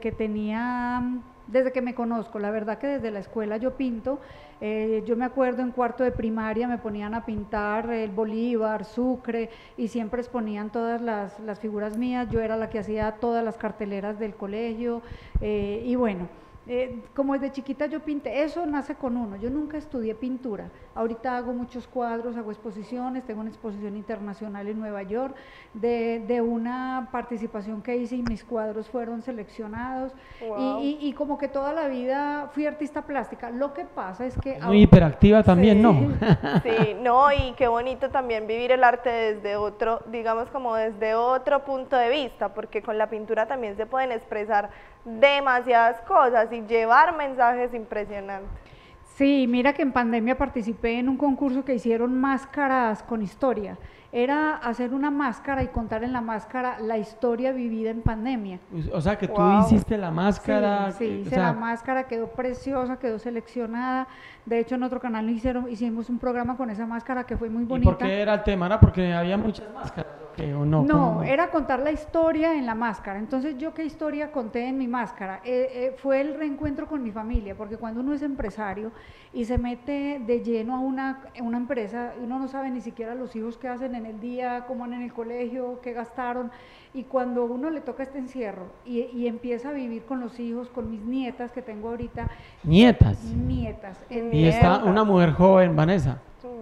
que me conozco, la verdad que desde la escuela yo pinto. Yo me acuerdo en 4º de primaria me ponían a pintar el Bolívar, Sucre, y siempre exponían todas las figuras mías. Yo era la que hacía todas las carteleras del colegio, y bueno, como desde chiquita yo pinté. Eso nace con uno. Yo nunca estudié pintura, ahorita hago muchos cuadros, hago exposiciones, tengo una exposición internacional en Nueva York de una participación que hice y mis cuadros fueron seleccionados. Wow. Y como que toda la vida fui artista plástica. Lo que pasa es que muy hiperactiva también, sí, ¿no? Sí, no, y qué bonito también vivir el arte desde otro, digamos, como desde otro punto de vista, porque con la pintura también se pueden expresar demasiadas cosas y llevar mensajes impresionantes. Sí, mira que en pandemia participé en un concurso que hicieron máscaras con historia. Era hacer una máscara y contar en la máscara la historia vivida en pandemia. O sea, que tú hiciste la máscara. Sí, hice la máscara, quedó preciosa, quedó seleccionada. De hecho, en otro canal hicimos un programa con esa máscara que fue muy bonita. ¿Y por qué era el tema? ¿Era porque había muchas máscaras? ¿O no? No, era contar la historia en la máscara. Entonces, ¿yo qué historia conté en mi máscara? Fue el reencuentro con mi familia, porque cuando uno es empresario y se mete de lleno a una empresa, uno no sabe ni siquiera los hijos qué hacen en el día, cómo van en el colegio, qué gastaron, y cuando uno le toca este encierro y empieza a vivir con los hijos, con mis nietas que tengo ahorita. ¿Nietas? Nietas. Y está una mujer joven, Vanessa.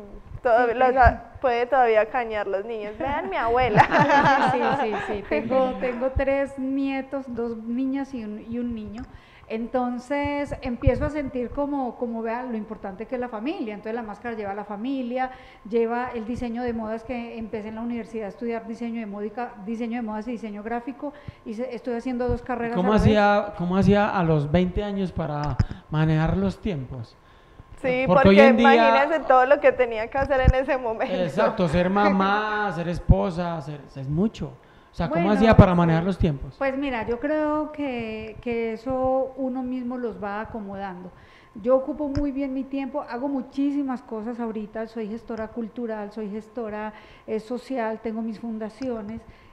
Puede todavía cañar los niños. Vean mi abuela. Sí. Tengo 3 nietos, 2 niñas y un niño. Entonces empiezo a sentir como vean lo importante que es la familia. Entonces la máscara lleva a la familia, lleva el diseño de modas, que empecé en la universidad a estudiar diseño de modas y diseño gráfico, y estoy haciendo 2 carreras. ¿Cómo hacía a los 20 años para manejar los tiempos? Sí, porque hoy en día, imagínense todo lo que tenía que hacer en ese momento. Exacto, ser mamá, ser esposa, es mucho. O sea, ¿cómo hacía para manejar los tiempos? Pues mira, yo creo que eso uno mismo los va acomodando. Yo ocupo muy bien mi tiempo, hago muchísimas cosas ahorita, soy gestora cultural, soy gestora social, tengo mis fundaciones,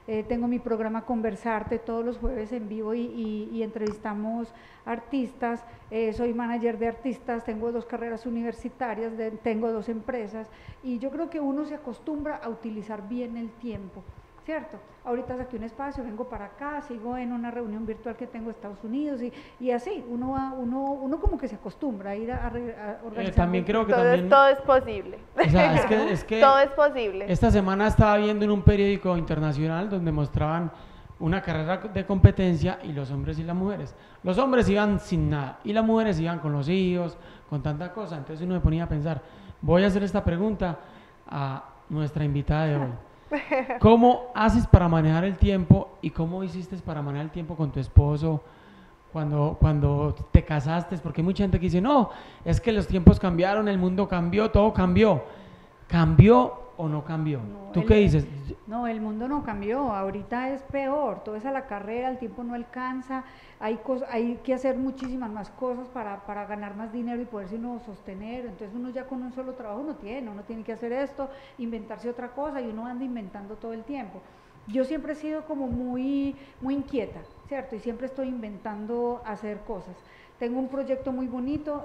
tengo mi programa Conversarte todos los jueves en vivo y entrevistamos artistas, soy manager de artistas, tengo 2 carreras universitarias, tengo 2 empresas y yo creo que uno se acostumbra a utilizar bien el tiempo, ¿cierto? Ahorita saqué un espacio, vengo para acá, sigo en una reunión virtual que tengo en Estados Unidos y así, uno como que se acostumbra a ir a organizar. También creo que todo es posible. O sea, es que todo es posible. Esta semana estaba viendo en un periódico internacional donde mostraban una carrera de competencia y los hombres y las mujeres. Los hombres iban sin nada y las mujeres iban con los hijos, con tanta cosa. Entonces uno me ponía a pensar, voy a hacer esta pregunta a nuestra invitada de hoy. ¿Cómo haces para manejar el tiempo y cómo hiciste para manejar el tiempo con tu esposo cuando te casaste? Porque hay mucha gente que dice, no, es que los tiempos cambiaron, el mundo cambió, todo cambió. ¿Cambió o no cambió? No, ¿Tú qué dices? No, el mundo no cambió, ahorita es peor, todo es a la carrera, el tiempo no alcanza, hay que hacer muchísimas más cosas para ganar más dinero y poderse uno sostener, entonces uno ya con un solo trabajo uno tiene que hacer esto, inventarse otra cosa y uno anda inventando todo el tiempo. Yo siempre he sido como muy inquieta, ¿cierto? Y siempre estoy inventando hacer cosas. Tengo un proyecto muy bonito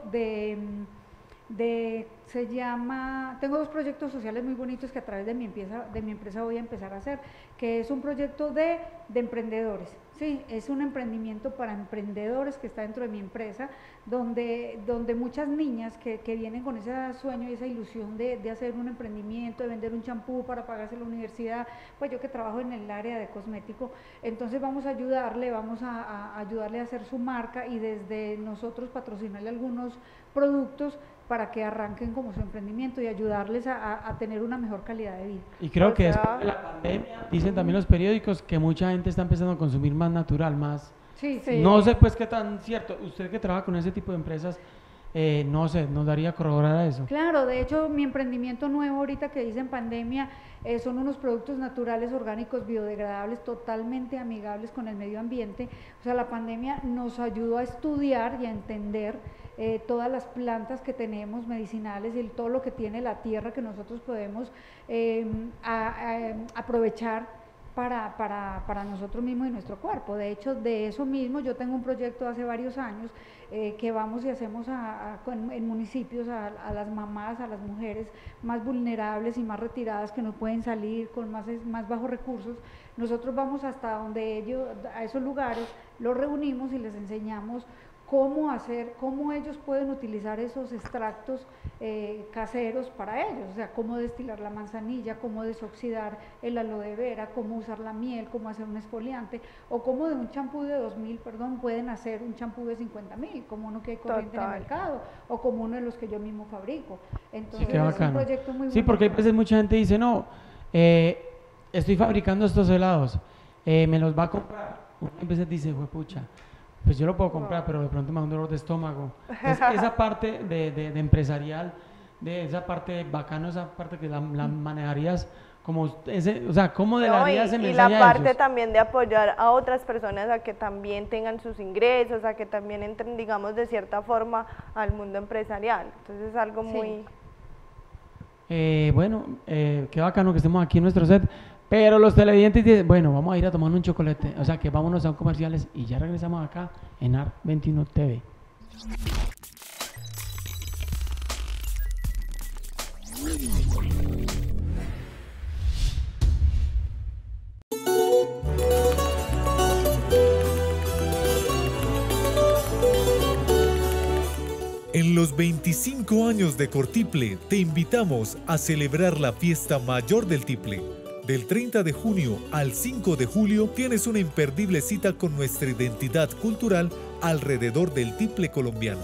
tengo 2 proyectos sociales muy bonitos que a través de mi empresa voy a empezar a hacer, que es un proyecto de emprendedores, sí, es un emprendimiento para emprendedores que está dentro de mi empresa, donde muchas niñas que vienen con ese sueño y esa ilusión de hacer un emprendimiento, de vender un champú para pagarse la universidad, pues yo que trabajo en el área de cosmético, entonces vamos a ayudarle a hacer su marca y desde nosotros patrocinarle algunos productos para que arranquen como su emprendimiento y ayudarles a tener una mejor calidad de vida. Y creo que después de la pandemia, dicen también los periódicos que mucha gente está empezando a consumir más natural, más... Sí. No sé pues qué tan cierto, usted que trabaja con ese tipo de empresas, no sé, nos daría a corroborar a eso. Claro, de hecho mi emprendimiento nuevo ahorita que dicen pandemia, son unos productos naturales, orgánicos, biodegradables, totalmente amigables con el medio ambiente. O sea, la pandemia nos ayudó a estudiar y a entender todas las plantas que tenemos medicinales y todo lo que tiene la tierra que nosotros podemos aprovechar para nosotros mismos y nuestro cuerpo. De hecho, de eso mismo yo tengo un proyecto hace varios años que vamos y hacemos en municipios a las mamás, a las mujeres más vulnerables y más retiradas que no pueden salir con más bajos recursos. Nosotros vamos hasta donde a esos lugares, los reunimos y les enseñamos cómo ellos pueden utilizar esos extractos caseros para ellos, o sea, cómo destilar la manzanilla, cómo desoxidar el aloe vera, cómo usar la miel, cómo hacer un exfoliante, o cómo de un champú de 2.000, pueden hacer un champú de 50.000, como uno que hay corriente en el mercado, o como uno de los que yo mismo fabrico. Entonces es un proyecto muy bueno. Sí, porque a veces mucha gente dice, no, estoy fabricando estos helados, me los va a comprar. Uno a veces dice, pucha, pues yo lo puedo comprar, pero de pronto me da un dolor de estómago. Esa parte de empresarial, de esa parte bacano, esa parte que la manejarías como, o sea, ¿cómo le darías ese mensaje a ellos? Y la parte también de apoyar a otras personas a que también tengan sus ingresos, a que también entren, digamos, de cierta forma al mundo empresarial. Entonces es algo muy... Bueno, qué bacano que estemos aquí en nuestro set. Pero los televidentes dicen, bueno, vamos a ir a tomar un chocolate, o sea que vámonos a un comerciales y ya regresamos acá en ART21 TV. En los 25 años de Cortiple te invitamos a celebrar la fiesta mayor del Tiple. Del 30 de junio al 5 de julio tienes una imperdible cita con nuestra identidad cultural alrededor del tiple colombiano.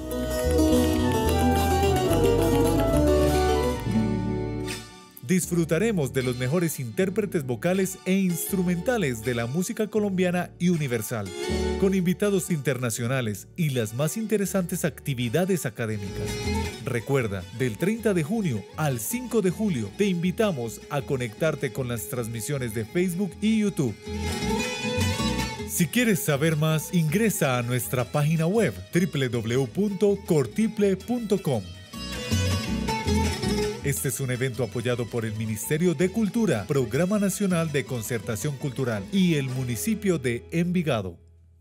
Disfrutaremos de los mejores intérpretes vocales e instrumentales de la música colombiana y universal, con invitados internacionales y las más interesantes actividades académicas. Recuerda, del 30 de junio al 5 de julio te invitamos a conectarte con las transmisiones de Facebook y YouTube. Si quieres saber más, ingresa a nuestra página web www.cortiple.com. Este es un evento apoyado por el Ministerio de Cultura, Programa Nacional de Concertación Cultural y el municipio de Envigado.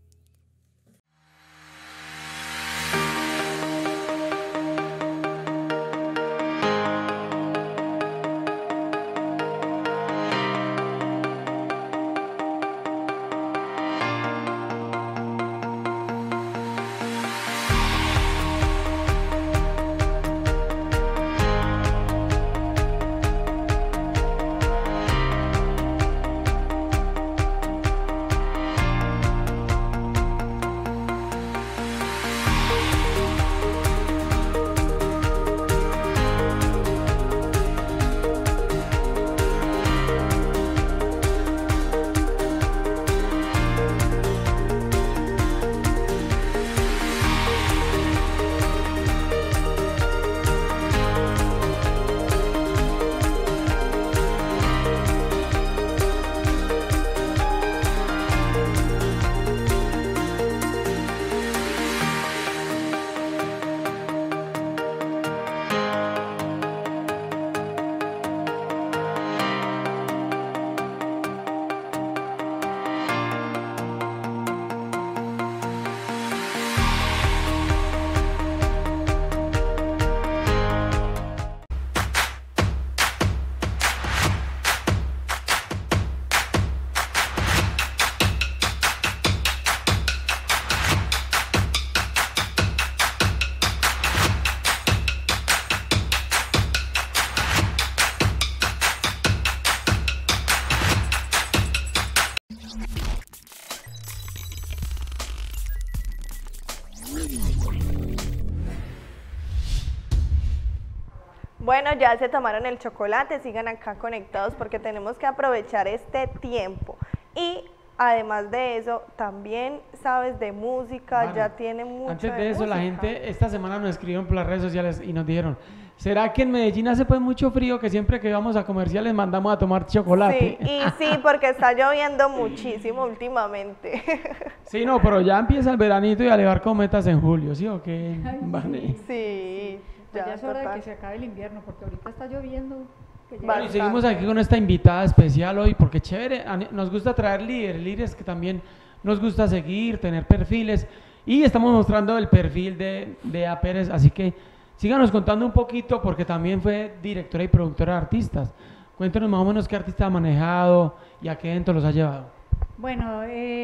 Bueno, ya se tomaron el chocolate, sigan acá conectados porque tenemos que aprovechar este tiempo. Y además de eso, también sabes de música, Vale. ya tiene mucho Antes de eso, la música. gente esta semana nos escribieron por las redes sociales y nos dijeron, ¿será que en Medellín hace pues mucho frío que siempre que vamos a comerciales mandamos a tomar chocolate? Sí, y sí, porque está lloviendo muchísimo últimamente. Sí, no, pero ya empieza el veranito y a elevar cometas en julio, ¿sí o qué? Vale. Sí, Pues ya es hora de total. que se acabe el invierno, porque ahorita está lloviendo. Que ya- Bueno, y seguimos aquí con esta invitada especial hoy, porque chévere, nos gusta traer líderes que también nos gusta seguir, tener perfiles, y estamos mostrando el perfil de A. Pérez, así que síganos contando un poquito, porque también fue directora y productora de artistas. Cuéntanos más o menos qué artista ha manejado y a qué eventos los ha llevado. Bueno,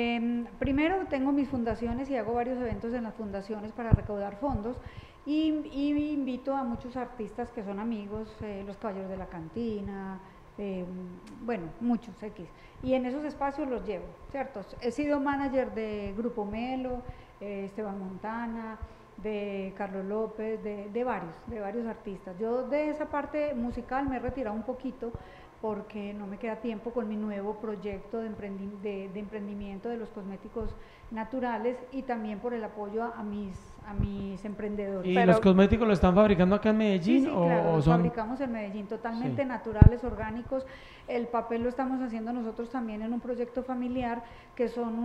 primero tengo mis fundaciones y hago varios eventos en las fundaciones para recaudar fondos y invito a muchos artistas que son amigos, los Caballeros de la Cantina, bueno, muchos X. Y en esos espacios los llevo, ¿cierto? He sido manager de Grupo Melo, Esteban Montana, de Carlos López, de varios artistas. Yo de esa parte musical me he retirado un poquito porque no me queda tiempo con mi nuevo proyecto de emprendimiento de los cosméticos naturales y también por el apoyo a mis emprendedores. ¿Y Pero- los cosméticos lo están fabricando acá en Medellín Sí, o, claro, o los son...? fabricamos en Medellín totalmente Sí. naturales, orgánicos. El papel lo estamos haciendo nosotros también en un proyecto familiar que son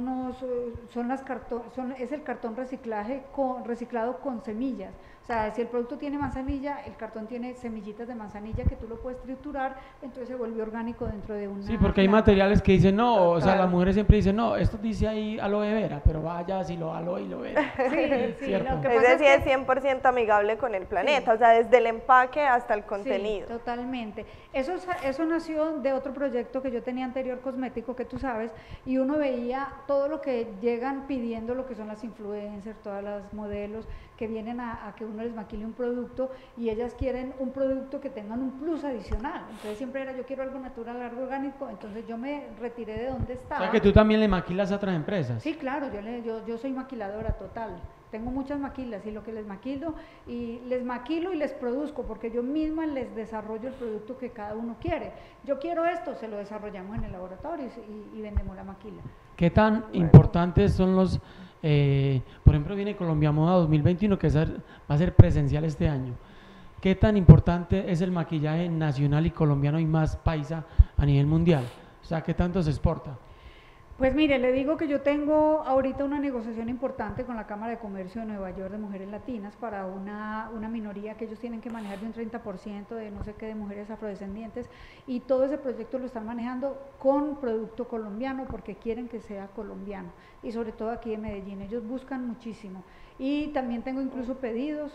es el cartón reciclado con semillas. O sea, si el producto tiene manzanilla, el cartón tiene semillitas de manzanilla que tú lo puedes triturar, entonces se vuelve orgánico dentro de una Sí, porque hay planta. materiales que dicen no, o sea, Total. las mujeres siempre dicen no, esto dice ahí aloe vera, pero vaya si lo aloe y lo vera. Sí, sí, Cierto. lo que Es pasa decir, es es que 100% amigable con el planeta, o sea, desde el empaque hasta el contenido. Sí, totalmente. Eso nació de otro proyecto que yo tenía anterior, cosmético, que tú sabes, y uno veía todo lo que llegan pidiendo, lo que son las influencers, todas las modelos que vienen a que uno les maquile un producto y ellas quieren un producto que tengan un plus adicional. Entonces siempre era yo quiero algo natural, algo orgánico, entonces yo me retiré de donde O estaba. sea que tú también le maquilas a otras empresas. Sí, claro, yo soy maquiladora total. Tengo muchas maquilas y lo que les maquilo y les produzco porque yo misma les desarrollo el producto que cada uno quiere. Yo quiero esto, se lo desarrollamos en el laboratorio y vendemos la maquila. ¿Qué tan importantes son los, por ejemplo, viene Colombia Moda 2021 que va a ser presencial este año? ¿Qué tan importante es el maquillaje nacional y colombiano y más paisa a nivel mundial? O sea, ¿qué tanto se exporta? Pues mire, le digo que yo tengo ahorita una negociación importante con la Cámara de Comercio de Nueva York de mujeres latinas para una minoría que ellos tienen que manejar de un 30% de no sé qué de mujeres afrodescendientes, y todo ese proyecto lo están manejando con producto colombiano porque quieren que sea colombiano, y sobre todo aquí en Medellín, ellos buscan muchísimo. Y también tengo incluso pedidos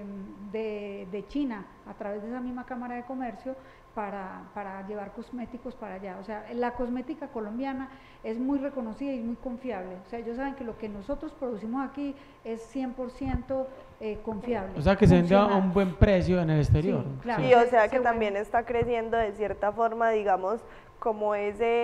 de China a través de esa misma Cámara de Comercio para llevar cosméticos para allá. O sea, la cosmética colombiana es muy reconocida y muy confiable. O sea, ellos saben que lo que nosotros producimos aquí es 100% confiable. O sea, que se vende a funcional. un buen precio en el exterior. Sí, claro. Y o sea que Se también está creciendo de cierta forma, digamos, como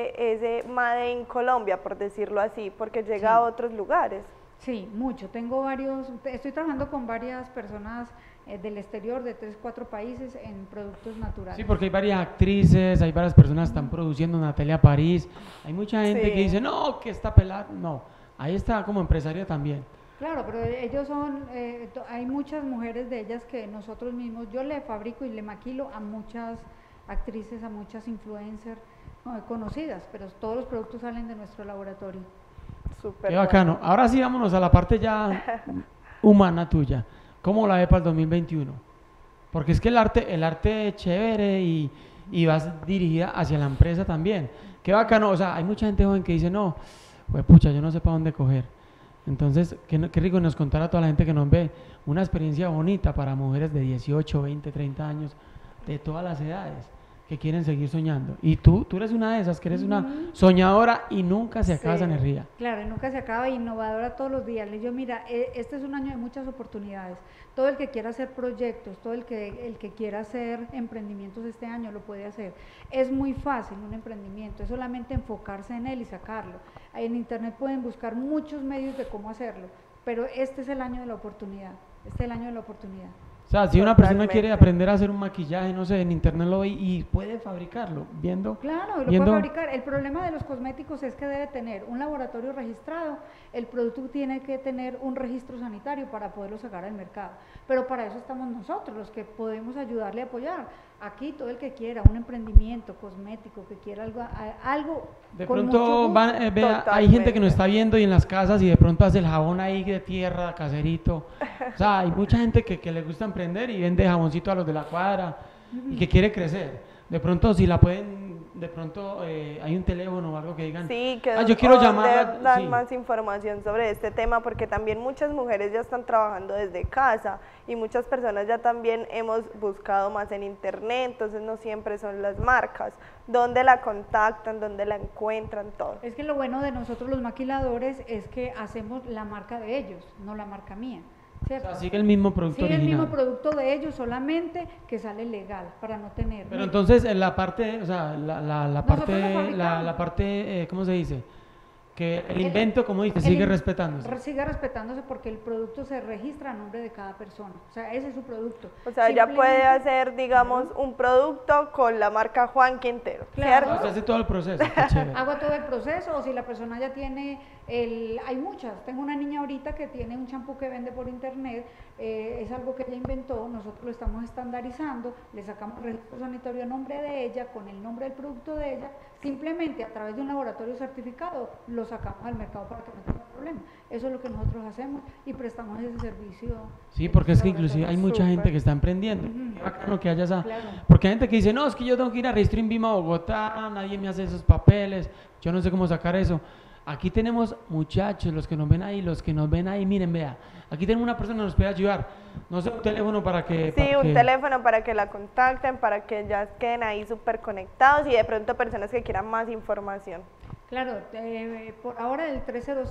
ese Made in Colombia, por decirlo así, porque llega a otros lugares. Sí, mucho. Tengo varios, estoy trabajando con varias personas del exterior, de 3, 4 países, en productos naturales. Sí, porque hay varias actrices, hay varias personas que están produciendo, Natalia París, hay mucha gente Sí. que dice, no, que está pelada, no, ahí está como empresaria también. Claro, pero ellos son, hay muchas mujeres de ellas que nosotros mismos, yo le fabrico y le maquilo a muchas actrices, a muchas influencers conocidas, pero todos los productos salen de nuestro laboratorio. Súper Qué bacano. bueno. Ahora sí, vámonos a la parte ya humana tuya. ¿Cómo la ve para el 2021? Porque es que el arte es chévere y vas dirigida hacia la empresa también. Qué bacano. O sea, hay mucha gente joven que dice, no, pues pucha, yo no sé para dónde coger. Entonces, qué rico nos contar a toda la gente que nos ve una experiencia bonita para mujeres de 18, 20, 30 años, de todas las edades, que quieren seguir soñando. Y tú eres una de esas, que eres una soñadora y nunca se acaba esa Sí, energía. claro, y nunca se acaba, innovadora todos los días. Le digo, mira, este es un año de muchas oportunidades. Todo el que quiera hacer proyectos, todo el que quiera hacer emprendimientos este año lo puede hacer. Es muy fácil un emprendimiento, es solamente enfocarse en él y sacarlo. En internet pueden buscar muchos medios de cómo hacerlo, pero este es el año de la oportunidad. Este es el año de la oportunidad. O sea, si una persona Totalmente. quiere aprender a hacer un maquillaje, no sé, en internet lo ve y puede fabricarlo, viendo. Claro, y lo viendo- puede fabricar. El problema de los cosméticos es que debe tener un laboratorio registrado, el producto tiene que tener un registro sanitario para poderlo sacar al mercado. Pero para eso estamos nosotros, los que podemos ayudarle a apoyar. Aquí todo el que quiera un emprendimiento cosmético, que quiera algo De con mucho pronto gusto. vea, hay gente que nos Totalmente. está viendo y en las casas y de pronto hace el jabón ahí de tierra, caserito. O sea, hay mucha gente que le gusta emprender y vende jaboncito a los de la cuadra y que quiere crecer. De pronto, si la pueden, de pronto hay un teléfono o algo que digan, Sí, que yo quiero o llamar. dar Sí. más información sobre este tema, porque también muchas mujeres ya están trabajando desde casa y muchas personas ya también hemos buscado más en internet, entonces no siempre son las marcas, dónde la contactan, dónde la encuentran, todo. Es que lo bueno de nosotros los maquiladores es que hacemos la marca de ellos, no la marca mía. O ¿Cierto? sea, sigue el mismo producto Sigue el original. mismo producto de ellos, solamente que sale legal para no tener. Pero entonces en la parte, o sea, la Nosotros lo parte, fabricamos. la parte, ¿cómo se dice? Que el El- invento, como dice, el sigue in- respetándose. Sigue respetándose porque el producto se registra a nombre de cada persona. O sea, ese es su producto. O sea, ella puede Simplemente- hacer, digamos, un producto con la marca Juan Quintero, Claro. O sea, ¿cierto? hace todo el proceso, qué chévere. Hago todo el proceso, o si la persona ya tiene hay muchas, tengo una niña ahorita que tiene un champú que vende por internet, es algo que ella inventó, nosotros lo estamos estandarizando, le sacamos registro sanitario a nombre de ella, con el nombre del producto de ella, simplemente a través de un laboratorio certificado lo sacamos al mercado para que no tenga problema. Eso es lo que nosotros hacemos y prestamos ese servicio. Sí, porque es que Laboratorio. inclusive hay mucha Súper. gente que está emprendiendo. Ujú. Qué bacano que haya esa. Claro. Porque hay gente que dice, no, es que yo tengo que ir a registro INVIMA a Bogotá, nadie me hace esos papeles, yo no sé cómo sacar eso. Aquí tenemos muchachos, los que nos ven ahí, miren, vea, aquí tenemos una persona que nos puede ayudar. No sé, un teléfono para que... Sí, para un que- teléfono para que la contacten, para que ya queden ahí súper conectados y de pronto personas que quieran más información. Claro, por ahora el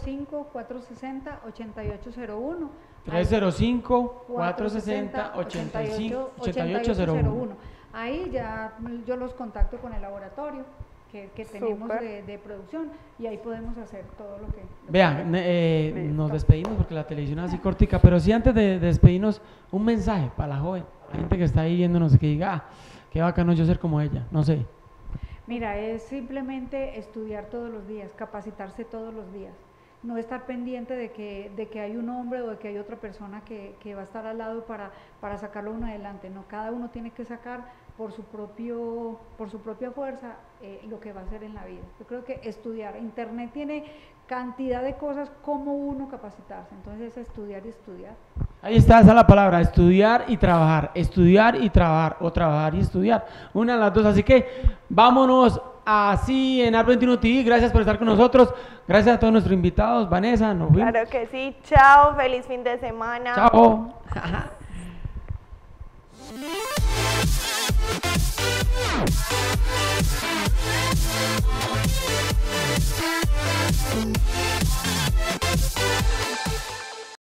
305-460-8801. 305-460-8801. Ahí ya yo los contacto con el laboratorio que tenemos Súper. de producción y ahí podemos hacer todo lo que... Vean, Listo. nos despedimos porque la televisión es así cortica, pero sí antes de despedirnos, un mensaje para la joven, la gente que está ahí viéndonos y que diga, qué bacano yo ser como ella, no sé. Mira, es simplemente estudiar todos los días, capacitarse todos los días. No estar pendiente de que hay un hombre o de que hay otra persona que va a estar al lado para sacarlo uno adelante. No, cada uno tiene que sacar por su propia fuerza lo que va a hacer en la vida. Yo creo que estudiar, Internet tiene cantidad de cosas como uno capacitarse, entonces es estudiar y estudiar. Ahí está, esa es la palabra, estudiar y trabajar o trabajar y estudiar, una de las dos, así que vámonos así en AR21 TV, gracias por estar con nosotros, gracias a todos nuestros invitados, Vanessa, nos vemos. Claro que sí, chao, feliz fin de semana. Chao.